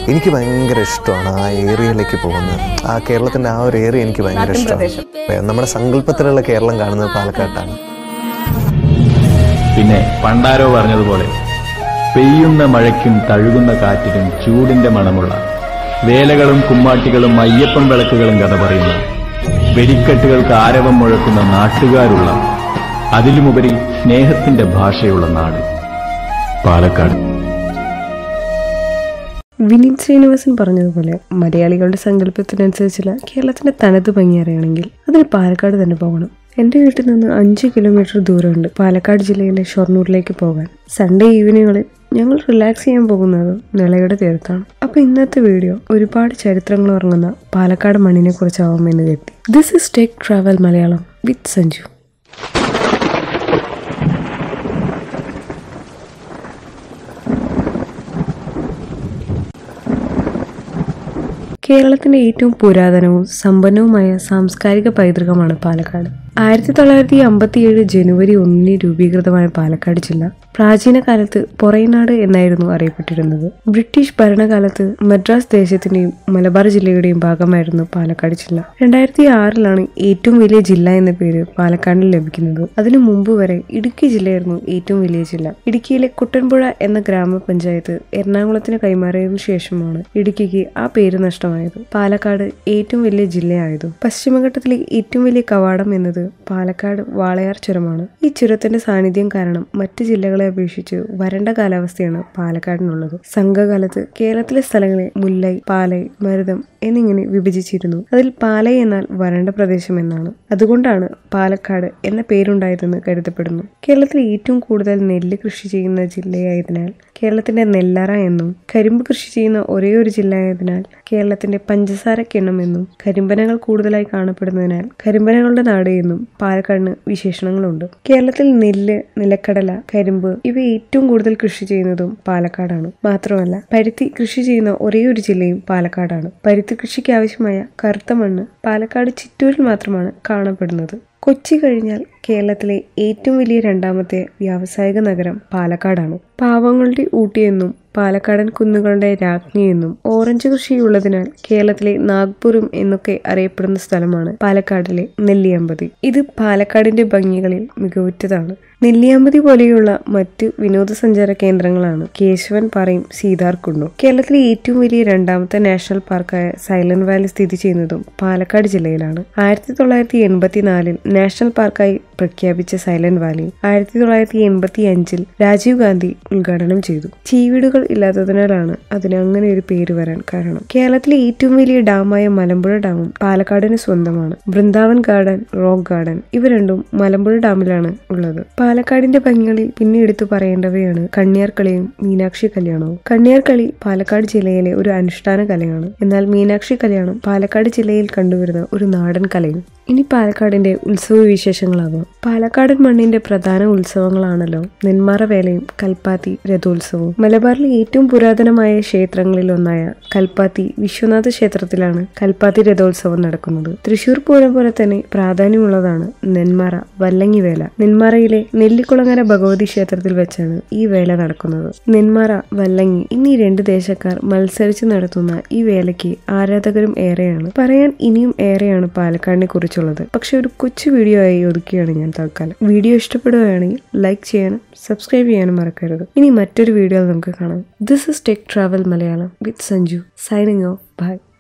എനിക്ക് ഭയങ്കര ഇഷ്ടമാണ് ആ ഏരിയയിലേക്ക് പോകുന്നത്. ആ കേരളത്തിൻ്റെ ആ ഒരു ഏരിയ എനിക്ക് ഭയങ്കര ഇഷ്ടമാണ്. നമ്മുടെ സങ്കല്പത്തിലുള്ള കേരളം കാണുന്നത് പാലക്കാട്ടാണ്. പിന്നെ പണ്ടാരോ പറഞ്ഞതുപോലെ പെയ്യുന്ന മഴയ്ക്കും തഴുകുന്ന കാറ്റിനും ചൂടിന്റെ മണമുള്ള വേലകളും കുമ്മാട്ടികളും അയ്യപ്പൻ വിളക്കുകളും കഥ പറയുന്ന വെടിക്കെട്ടുകൾക്ക് ആരവം മുഴക്കുന്ന നാട്ടുകാരുള്ള അതിലുമുപരി സ്നേഹത്തിന്റെ ഭാഷയുള്ള നാട് പാലക്കാട്. വിനീത് ശ്രീനിവാസൻ പറഞ്ഞതുപോലെ മലയാളികളുടെ സങ്കല്പത്തിനനുസരിച്ചുള്ള കേരളത്തിന്റെ തനത് ഭംഗി അറിയണമെങ്കിൽ അതിന് പാലക്കാട് തന്നെ പോകണം. എൻ്റെ വീട്ടിൽ നിന്ന് 5 കിലോമീറ്റർ ദൂരമുണ്ട് പാലക്കാട് ജില്ലയിലെ ഷൊർണൂരിലേക്ക് പോകാൻ. സൺഡേ ഈവനിങ്ങുകളിൽ ഞങ്ങൾ റിലാക്സ് ചെയ്യാൻ പോകുന്നത് നിളയുടെ തീരത്താണ്. അപ്പോൾ ഇന്നത്തെ വീഡിയോ ഒരുപാട് ചരിത്രങ്ങൾ ഉറങ്ങുന്ന പാലക്കാട് മണ്ണിനെ കുറിച്ചാവുമെന്ന് കരുതി. This is take travel Malayalam with Sanju. കേരളത്തിന്റെ ഏറ്റവും പുരാതനവും സമ്പന്നവുമായ സാംസ്കാരിക പൈതൃകമാണ് പാലക്കാട്. 1957 ജനുവരി 1 രൂപീകൃതമായ പാലക്കാട് ജില്ല പ്രാചീന കാലത്ത് പൊറൈനാട് എന്നായിരുന്നു അറിയപ്പെട്ടിരുന്നത്. ബ്രിട്ടീഷ് ഭരണകാലത്ത് മദ്രാസ് ദേശത്തിന്റെയും മലബാർ ജില്ലയുടെയും ഭാഗമായിരുന്നു പാലക്കാട് ജില്ല. 2006 ഏറ്റവും വലിയ ജില്ല എന്ന പേര് പാലക്കാടിന് ലഭിക്കുന്നത്. അതിനു മുമ്പ് വരെ ഇടുക്കി ജില്ലയായിരുന്നു ഏറ്റവും വലിയ ജില്ല. ഇടുക്കിയിലെ കുട്ടൻപുഴ എന്ന ഗ്രാമപഞ്ചായത്ത് എറണാകുളത്തിന് കൈമാറിയതിനു ശേഷമാണ് ഇടുക്കിക്ക് ആ പേര് നഷ്ടമായത്. പാലക്കാട് ഏറ്റവും വലിയ ജില്ലയായതും പശ്ചിമഘട്ടത്തിലെ ഏറ്റവും വലിയ കവാടം എന്നത് പാലക്കാട് വാളയാർ ചുരമാണ്. ഈ ചുരത്തിന്റെ സാന്നിധ്യം കാരണം മറ്റ് ജില്ലകളെ അപേക്ഷിച്ച് വരണ്ട കാലാവസ്ഥയാണ് പാലക്കാടിനുള്ളത്. സംഘകാലത്ത് കേരളത്തിലെ സ്ഥലങ്ങളെ മുല്ലൈ, പാലൈ, മരുതം എന്നിങ്ങനെ വിഭജിച്ചിരുന്നു. അതിൽ പാലൈ എന്നാൽ വരണ്ട പ്രദേശം എന്നാണ്. അതുകൊണ്ടാണ് പാലക്കാട് എന്ന പേരുണ്ടായതെന്ന് കരുതപ്പെടുന്നു. കേരളത്തിൽ ഏറ്റവും കൂടുതൽ നെല്ല് കൃഷി ചെയ്യുന്ന ജില്ലയായതിനാൽ കേരളത്തിന്റെ നെല്ലറ എന്നും, കരിമ്പ് കൃഷി ചെയ്യുന്ന ഒരേയൊരു ജില്ലയായതിനാൽ കേരളത്തിന്റെ പഞ്ചസാരക്കിണ്ണം എന്നും, കരിമ്പനകൾ കൂടുതലായി കാണപ്പെടുന്നതിനാൽ കരിമ്പനകളുടെ നാട് എന്നും പാലക്കാടിന് വിശേഷണങ്ങളുണ്ട്. കേരളത്തിൽ നെല്ല്, നിലക്കടല, കരിമ്പ് ഇവ ഏറ്റവും കൂടുതൽ കൃഷി ചെയ്യുന്നതും പാലക്കാടാണ്. മാത്രമല്ല പരുത്തി കൃഷി ചെയ്യുന്ന ഒരേയൊരു ജില്ലയും പാലക്കാടാണ്. പരുത്തി കൃഷിക്ക് ആവശ്യമായ കറുത്ത മണ്ണ് പാലക്കാട് ചിറ്റൂരിൽ മാത്രമാണ് കാണപ്പെടുന്നത്. കൊച്ചി കഴിഞ്ഞാൽ കേരളത്തിലെ ഏറ്റവും വലിയ രണ്ടാമത്തെ വ്യാവസായിക നഗരം പാലക്കാടാണ്. പാവങ്ങളുടെ ഊട്ടിയെന്നും പാലക്കാടൻ കുന്നുകളുടെ രാജ്ഞിയെന്നും ഓറഞ്ച് കൃഷിയുള്ളതിനാൽ കേരളത്തിലെ നാഗ്പൂരും എന്നൊക്കെ അറിയപ്പെടുന്ന സ്ഥലമാണ് പാലക്കാടിലെ നെല്ലിയാമ്പതി. ഇത് പാലക്കാടിന്റെ ഭംഗികളിൽ മികവുറ്റതാണ്. നെല്ലിയാമ്പതി പോലെയുള്ള മറ്റ് വിനോദസഞ്ചാര കേന്ദ്രങ്ങളാണ് കേശവൻ പാറയും സീതാർകുണ്ടും. കേരളത്തിലെ ഏറ്റവും വലിയ രണ്ടാമത്തെ നാഷണൽ പാർക്കായ സൈലന്റ് വാലി സ്ഥിതി ചെയ്യുന്നതും പാലക്കാട് ജില്ലയിലാണ്. 1984 നാഷണൽ പാർക്കായി പ്രഖ്യാപിച്ച സൈലന്റ് വാലി 1985 രാജീവ് ഗാന്ധി ഉദ്ഘാടനം ചെയ്തു. ചീവീടുകൾ ഇല്ലാത്തതിനാലാണ് അതിന് അങ്ങനെ ഒരു പേര് വരാൻ കാരണം. കേരളത്തിലെ ഏറ്റവും വലിയ ഡാമായ മലമ്പുഴ ഡാമും പാലക്കാടിന് സ്വന്തമാണ്. വൃന്ദാവൻ ഗാർഡൻ, റോക്ക് ഗാർഡൻ ഇവ രണ്ടും മലമ്പുഴ ഡാമിലാണ് ഉള്ളത്. പാലക്കാടിന്റെ ഭംഗികളിൽ പിന്നെ എടുത്തു പറയേണ്ടവയാണ് കണ്ണിയാർക്കളിയും മീനാക്ഷി കല്യാണവും. കണ്ണിയാർക്കളി പാലക്കാട് ജില്ലയിലെ ഒരു അനുഷ്ഠാന കലയാണ്. എന്നാൽ മീനാക്ഷി കല്യാണം പാലക്കാട് ജില്ലയിൽ കണ്ടുവരുന്ന ഒരു നാടൻ കലയും. ഇനി പാലക്കാടിന്റെ ഉത്സവ വിശേഷങ്ങളാവാം. പാലക്കാടൻ മണ്ണിന്റെ പ്രധാന ഉത്സവങ്ങളാണല്ലോ നെന്മാറ വേലയും കൽപ്പാത്തി രഥോത്സവവും. മലബാറിലെ ഏറ്റവും പുരാതനമായ ക്ഷേത്രങ്ങളിൽ ഒന്നായ കൽപ്പാത്തി വിശ്വനാഥ ക്ഷേത്രത്തിലാണ് കൽപ്പാത്തി രഥോത്സവം നടക്കുന്നത്. തൃശൂർ പൂരം പോലെ തന്നെ പ്രാധാന്യമുള്ളതാണ് നെന്മാറ വല്ലങ്ങി വേല. നെന്മാറയിലെ നെല്ലിക്കുളങ്ങര ഭഗവതി ക്ഷേത്രത്തിൽ വെച്ചാണ് ഈ വേല നടക്കുന്നത്. നെന്മാറ, വല്ലങ്ങി എന്നീ 2 ദേശക്കാർ മത്സരിച്ച് നടത്തുന്ന ഈ വേലയ്ക്ക് ആരാധകരും ഏറെയാണ്. പറയാൻ ഇനിയും ഏറെയാണ് പാലക്കാടിനെ കുറിച്ചുള്ളത്. പക്ഷെ ഒരു കൊച്ചു വീഡിയോ ആയി ഒതുക്കുകയാണ് ഞാൻ തൽക്കാലം. വീഡിയോ ഇഷ്ടപ്പെടുകയാണെങ്കിൽ ലൈക്ക് ചെയ്യാനും സബ്സ്ക്രൈബ് ചെയ്യാനും മറക്കരുത്. ഇനി മറ്റൊരു വീഡിയോയിൽ നമുക്ക് കാണാം. This is take travel Malayalam with Sanju. Signing off. By.